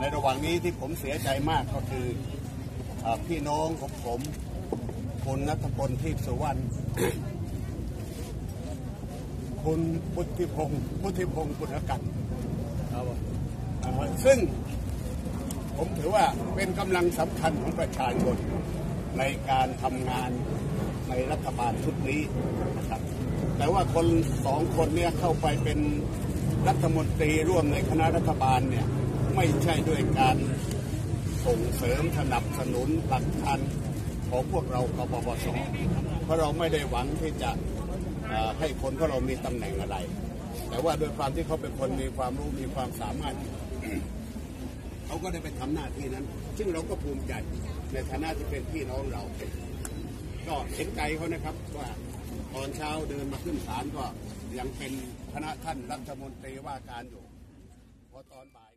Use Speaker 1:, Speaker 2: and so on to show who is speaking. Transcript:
Speaker 1: ในระหว่างนี้ที่ผมเสียใจมากก็คือพี่น้องของผมคุณณัฐพลทิพย์สุวรรณคุณพุทธิพงศ์ปุณกันซึ่งผมถือว่าเป็นกำลังสำคัญของประชาชนในการทำงานในรัฐบาลชุดนี้นะครับแต่ว่าคนสองคนเนี่ยเข้าไปเป็นรัฐมนตรีร่วมในคณะรัฐบาลเนี่ยไม่ใช่ด้วยการส่งเสริมสนับสนุนหลักการของพวกเรากปปส.เพราะเราไม่ได้หวังที่จะให้คนของเรามีตำแหน่งอะไรแต่ว่าโดยความที่เขาเป็นคนมีความรู้มีความสามารถเขาก็ได้ไปทำหน้าที่นั้นซึ่งเราก็ภูมิใจในฐานะที่เป็นพี่น้องเราก็เห็นใจเขานะครับว่าตอนเช้าเดินมาขึ้นศาลก็ยังเป็นคณะท่านรัฐมนตรีว่าการอยู่พอตอนบ่าย